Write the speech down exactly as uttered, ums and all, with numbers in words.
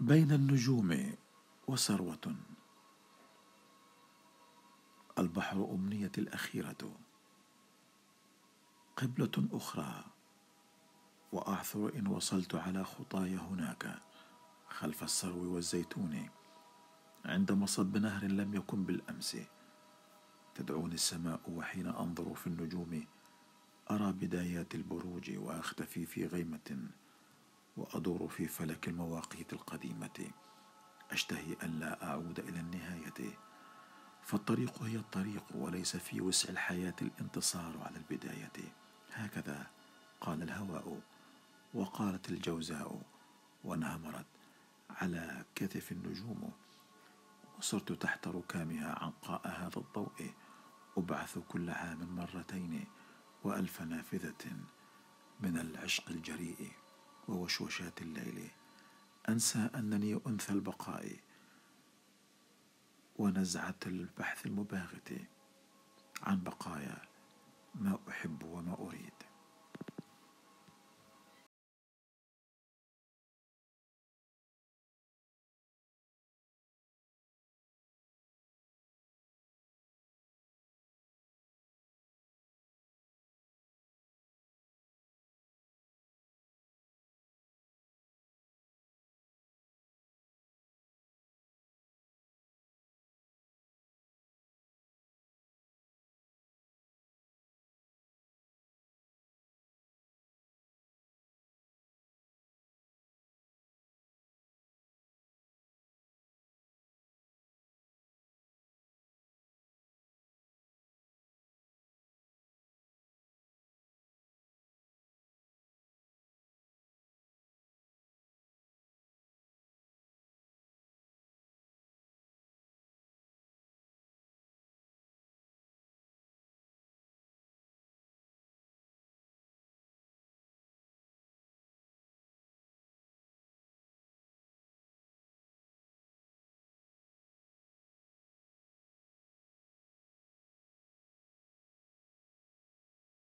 بين النجوم وثروة، البحر أمنيتي الأخيرة، قبلة أخرى، وأعثر إن وصلت على خطاي هناك خلف السرو والزيتون، عند مصب نهر لم يكن بالأمس. تدعوني السماء وحين أنظر في النجوم أرى بدايات البروج، وأختفي في غيمة وأدور في فلك المواقيت القديمة. أشتهي أن لا أعود إلى النهاية، فالطريق هي الطريق، وليس في وسع الحياة الانتصار على البداية. هكذا قال الهواء، وقالت الجوزاء، وانهمرت على كتف النجوم. وصرت تحت ركامها عنقاء هذا الضوء، أبعث كل عام مرتين وألف نافذة من العشق الجريء ووشوشات الليل. أنسى أنني أنثى البقاء ونزعة البحث المباغت عن بقايا ما أحب وما أريد.